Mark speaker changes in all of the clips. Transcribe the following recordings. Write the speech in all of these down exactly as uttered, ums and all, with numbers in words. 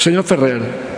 Speaker 1: Señor Ferrer,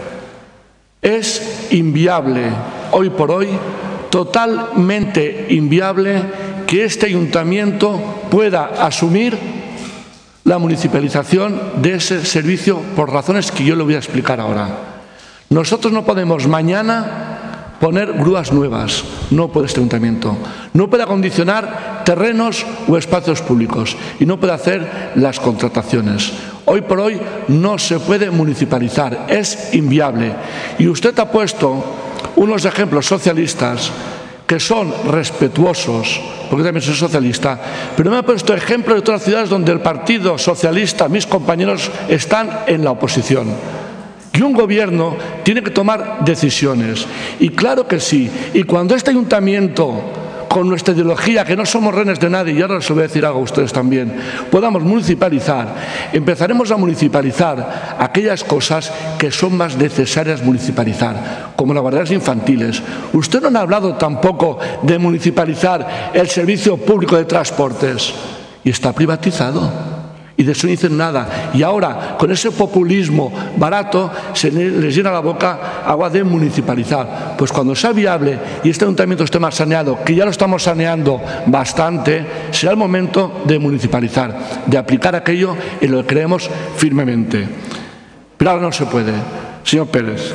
Speaker 1: es inviable, hoy por hoy, totalmente inviable que este ayuntamiento pueda asumir la municipalización de ese servicio por razones que yo le voy a explicar ahora. Nosotros no podemos mañana poner grúas nuevas, no puede este ayuntamiento. No puede acondicionar terrenos o espacios públicos y no puede hacer las contrataciones. Hoy por hoy no se puede municipalizar, es inviable. Y usted ha puesto unos ejemplos socialistas que son respetuosos, porque también soy socialista, pero me ha puesto ejemplos de otras ciudades donde el Partido Socialista, mis compañeros, están en la oposición. Y un gobierno tiene que tomar decisiones. Y claro que sí. Y cuando este ayuntamiento, con nuestra ideología, que no somos rehenes de nadie, y ahora les voy a decir algo a ustedes también, podamos municipalizar, empezaremos a municipalizar aquellas cosas que son más necesarias municipalizar, como las guarderías infantiles. Usted no ha hablado tampoco de municipalizar el servicio público de transportes, y está privatizado. Y de eso no dicen nada. Y ahora, con ese populismo barato, se les llena la boca agua de municipalizar. Pues cuando sea viable y este ayuntamiento esté más saneado, que ya lo estamos saneando bastante, será el momento de municipalizar, de aplicar aquello en lo que creemos firmemente. Pero ahora no se puede. Señor Pérez,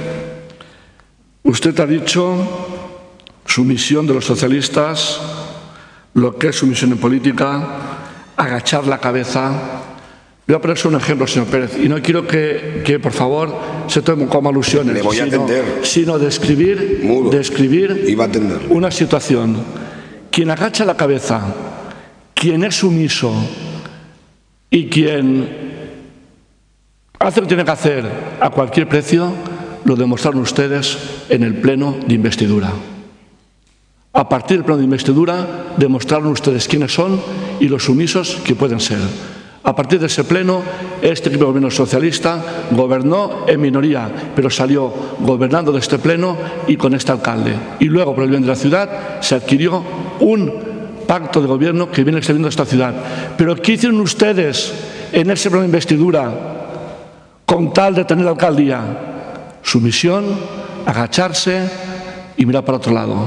Speaker 1: usted ha dicho su misión de los socialistas, lo que es su misión en política, agachar la cabeza. Voy a ponerse un ejemplo, señor Pérez, y no quiero que, que por favor, se tomen como alusiones,
Speaker 2: Le voy a
Speaker 1: sino, sino describir,
Speaker 2: Mudo.
Speaker 1: describir
Speaker 2: Iba a atender.
Speaker 1: una situación. Quien agacha la cabeza, quien es sumiso y quien hace lo que tiene que hacer a cualquier precio, lo demostraron ustedes en el pleno de investidura. A partir del pleno de investidura, demostraron ustedes quiénes son y los sumisos que pueden ser. A partir de ese pleno, este equipo de gobierno socialista gobernó en minoría, pero salió gobernando de este pleno y con este alcalde. Y luego, por el bien de la ciudad, se adquirió un pacto de gobierno que viene extendiendo esta ciudad. Pero ¿qué hicieron ustedes en ese pleno de investidura con tal de tener la alcaldía? Sumisión, agacharse y mirar para otro lado.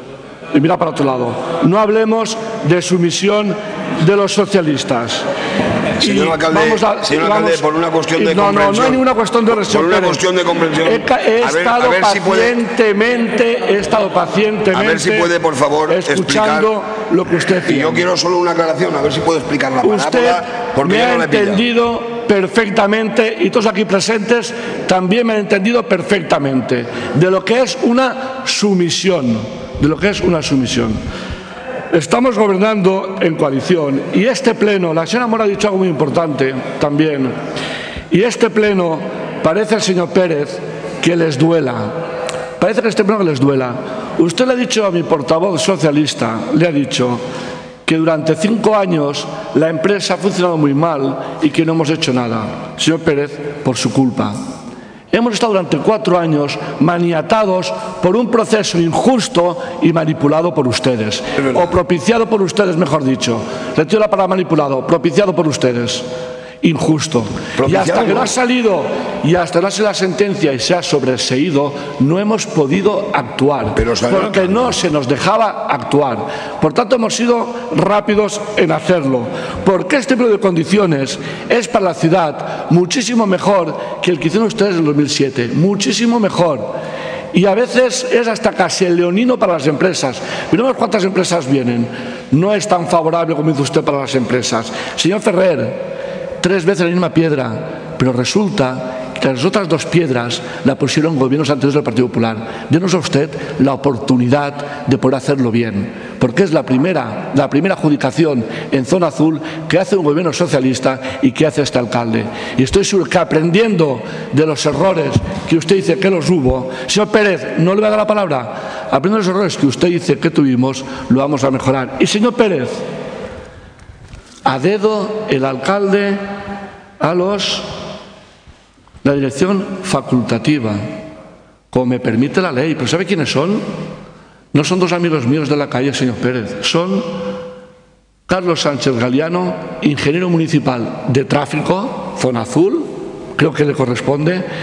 Speaker 1: Y mirar para otro lado. No hablemos de sumisión de los socialistas.
Speaker 2: Señor alcalde,
Speaker 1: vamos a,
Speaker 2: señor alcalde
Speaker 1: vamos,
Speaker 2: por una cuestión de
Speaker 1: no,
Speaker 2: comprensión.
Speaker 1: No, no hay ninguna cuestión de
Speaker 2: Por una cuestión de comprensión.
Speaker 1: He, he
Speaker 2: a ver,
Speaker 1: estado
Speaker 2: a ver si
Speaker 1: pacientemente,
Speaker 2: puede,
Speaker 1: he estado pacientemente
Speaker 2: a ver si puede, por favor,
Speaker 1: escuchando
Speaker 2: explicar,
Speaker 1: lo que usted dice.
Speaker 2: Y yo quiero solo una aclaración, a ver si puedo explicar la parábola.
Speaker 1: Usted
Speaker 2: porque
Speaker 1: me
Speaker 2: yo
Speaker 1: ha
Speaker 2: no le pillo.
Speaker 1: entendido perfectamente, y todos aquí presentes también me han entendido perfectamente, de lo que es una sumisión, de lo que es una sumisión. Estamos gobernando en coalición y este pleno, la señora Mora ha dicho algo muy importante también, y este pleno parece al señor Pérez que les duela, parece que este pleno les duela. Usted le ha dicho a mi portavoz socialista, le ha dicho que durante cinco años la empresa ha funcionado muy mal y que no hemos hecho nada. Señor Pérez, por su culpa. Hemos estado durante cuatro años maniatados por un proceso injusto y manipulado por ustedes. O propiciado por ustedes, mejor dicho. Retiro la palabra manipulado, propiciado por ustedes. Injusto. Y hasta que no ha salido, y hasta no ha salido la sentencia y se ha sobreseído, no hemos podido actuar.
Speaker 2: Pero,
Speaker 1: porque no se nos dejaba actuar. Por tanto, hemos sido rápidos en hacerlo. Porque este pleno de condiciones es para la ciudad muchísimo mejor que el que hicieron ustedes en el dos mil siete. Muchísimo mejor. Y a veces es hasta casi el leonino para las empresas. Miremos cuántas empresas vienen. No es tan favorable como dice usted para las empresas. Señor Ferrer, tres veces la misma piedra, pero resulta que las otras dos piedras la pusieron gobiernos anteriores del Partido Popular. Denos a usted la oportunidad de poder hacerlo bien, porque es la primera, la primera adjudicación en zona azul que hace un gobierno socialista y que hace este alcalde. Y estoy seguro que aprendiendo de los errores que usted dice que los hubo, señor Pérez, no le voy a dar la palabra, aprendiendo de los errores que usted dice que tuvimos, lo vamos a mejorar. Y señor Pérez, a dedo el alcalde a los la dirección facultativa, como me permite la ley. ¿Pero sabe quiénes son? No son dos amigos míos de la calle, señor Pérez. Son Carlos Sánchez Galiano, ingeniero municipal de tráfico, zona azul, creo que le corresponde,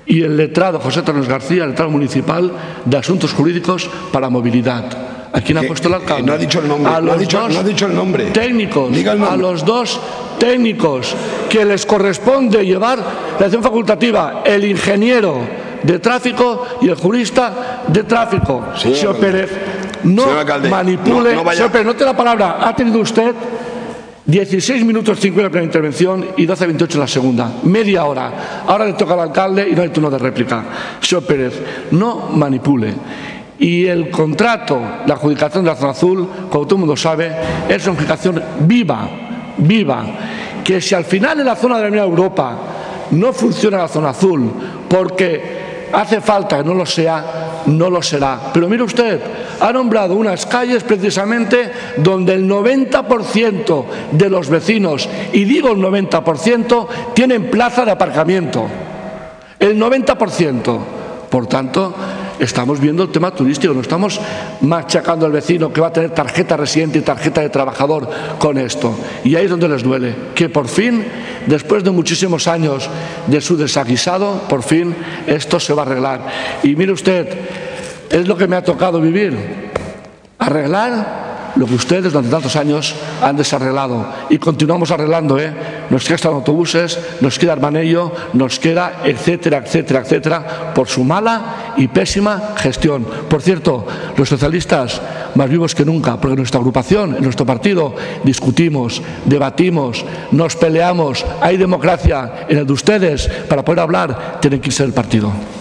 Speaker 1: y el letrado José Torres García, el letrado municipal de Asuntos Jurídicos para Movilidad. ¿A quién ha puesto el alcalde?
Speaker 2: No ha dicho el nombre.
Speaker 1: A
Speaker 2: no,
Speaker 1: los
Speaker 2: ha dicho,
Speaker 1: dos
Speaker 2: no ha dicho el nombre.
Speaker 1: técnicos,
Speaker 2: Diga el nombre.
Speaker 1: a los dos técnicos que les corresponde llevar la acción facultativa, el ingeniero de tráfico y el jurista de tráfico.
Speaker 2: Señor
Speaker 1: Señor
Speaker 2: alcalde.
Speaker 1: Pérez, no
Speaker 2: Señor alcalde,
Speaker 1: manipule.
Speaker 2: no, no vaya.
Speaker 1: Señor Pérez, no te la palabra. Ha tenido usted dieciséis minutos cincuenta en la primera intervención y doce veintiocho en la segunda. Media hora. Ahora le toca al alcalde y no hay turno de réplica. Señor Pérez, no manipule. Y el contrato, la adjudicación de la zona azul, como todo el mundo sabe, es una adjudicación viva, viva. Que si al final en la zona de la Unión Europa no funciona la zona azul porque hace falta que no lo sea, no lo será. Pero mire usted, ha nombrado unas calles precisamente donde el noventa por ciento de los vecinos, y digo el noventa por ciento, tienen plaza de aparcamiento. El noventa por ciento. Por tanto, estamos viendo el tema turístico, no estamos machacando al vecino que va a tener tarjeta residente y tarjeta de trabajador con esto. Y ahí es donde les duele, que por fin, después de muchísimos años de su desaguisado, por fin esto se va a arreglar. Y mire usted, es lo que me ha tocado vivir, arreglar lo que ustedes durante tantos años han desarreglado. Y continuamos arreglando, ¿eh? Nos quedan autobuses, nos queda Armanello, nos queda etcétera, etcétera, etcétera, por su mala y pésima gestión. Por cierto, los socialistas más vivos que nunca, porque en nuestra agrupación, en nuestro partido, discutimos, debatimos, nos peleamos, hay democracia. En el de ustedes, para poder hablar, tienen que irse del partido.